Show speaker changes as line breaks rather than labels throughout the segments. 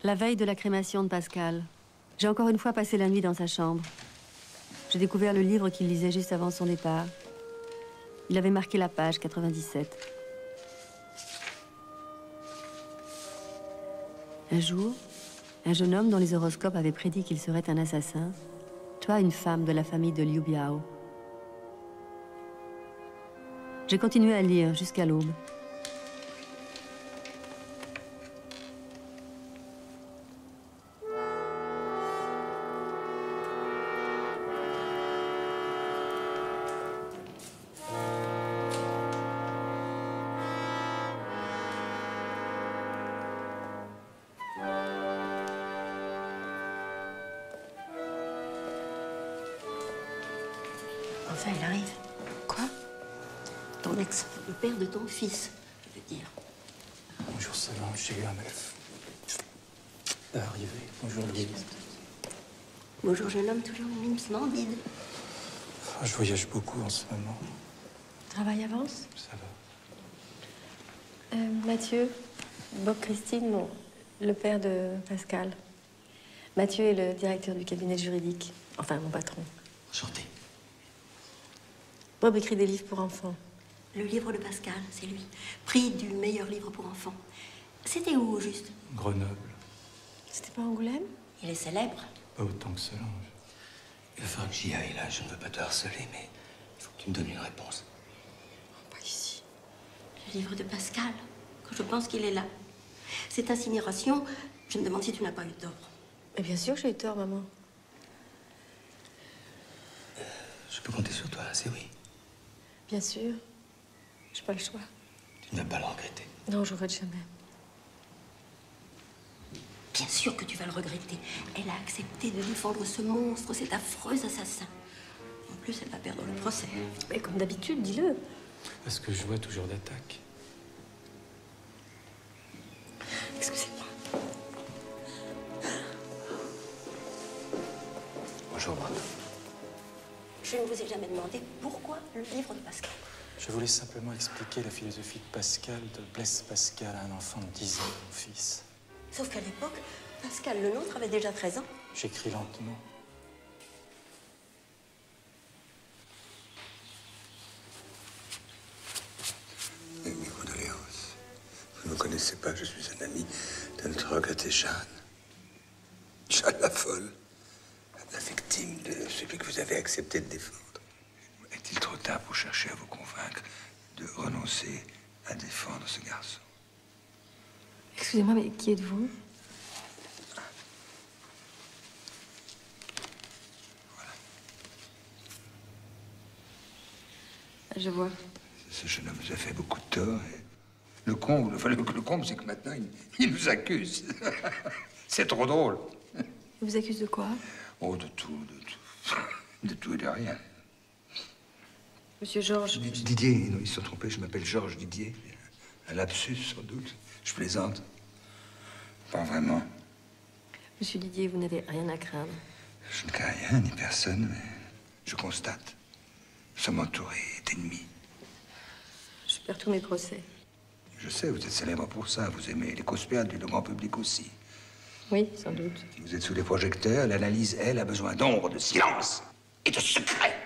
La veille de la crémation de Pascal, j'ai encore une fois passé la nuit dans sa chambre. J'ai découvert le livre qu'il lisait juste avant son départ. Il avait marqué la page 97. Un jour, un jeune homme dont les horoscopes avaient prédit qu'il serait un assassin tua une femme de la famille de Liu Biao. J'ai continué à lire jusqu'à l'aube.
Enfin, il arrive.
Quoi?
Ton ex, le père de ton fils, je veux dire.
Bonjour, Solange, j'ai eu un mal arrivé. Bonjour, Louise.
Bonjour, jeune homme, toujours une mine splendide.
Je voyage beaucoup en ce moment.
Travail avance?
Ça va.
Mathieu, Bob Christine, le père de Pascal. Mathieu est le directeur du cabinet juridique. Enfin, mon patron.
Enchanté.
Bob écrit des livres pour enfants.
Le livre de Pascal, c'est lui. Prix du meilleur livre pour enfants. C'était où, au juste?
Grenoble.
C'était pas Angoulême?
Il est célèbre.
Pas autant que Solange.
Il va falloir que j'y aille, là. Je ne veux pas te harceler, mais il faut que tu me donnes une réponse.
Pas ici.
Le livre de Pascal, quand je pense qu'il est là. Cette incinération, je me demande si tu n'as pas eu tort.
Mais bien sûr que j'ai eu tort, maman.
Je peux compter sur toi, c'est oui.
Bien sûr. J'ai pas le choix.
Tu ne vas pas le regretter.
Non, je regrette jamais.
Bien sûr que tu vas le regretter. Elle a accepté de défendre ce monstre, cet affreux assassin. En plus, elle va perdre le procès.
Mais comme d'habitude, dis-le.
Parce que je vois toujours d'attaque.
Excusez-moi.
Bonjour, Bob.
Je ne vous ai jamais demandé pourquoi le livre de Pascal.
Je voulais simplement expliquer la philosophie de Pascal, de Blaise Pascal à un enfant de 10 ans, mon fils.
Sauf qu'à l'époque, Pascal le nôtre avait déjà 13 ans.
J'écris lentement.
Mes condoléances. Vous ne me connaissez pas, je suis un ami de notre regretté Jeanne. Jeanne la folle. La victime de celui que vous avez accepté de défendre. Est-il trop tard pour chercher à vous convaincre de renoncer à défendre ce garçon?
Excusez-moi, mais qui êtes-vous? Je vois.
Ce jeune homme nous a fait beaucoup de tort. Et le comble, c'est que maintenant, il nous accuse. C'est trop drôle.
Il vous accuse de quoi?
Oh, de tout, de tout. De tout et de rien.
Monsieur Georges.
Didier, non, ils se sont trompés, je m'appelle Georges Didier. Un lapsus, sans doute. Je plaisante. Pas vraiment.
Monsieur Didier, vous n'avez rien à craindre.
Je ne crains rien, ni personne, mais je constate. Nous sommes entourés d'ennemis.
Je perds tous mes procès.
Je sais, vous êtes célèbre pour ça. Vous aimez les causes perdues, le grand public aussi.
Oui, sans doute.
Vous êtes sous les projecteurs, l'analyse, elle, a besoin d'ombre, de silence et de secret.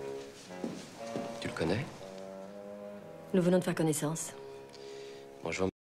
Tu le connais?
Nous venons de faire connaissance.
Bonjour.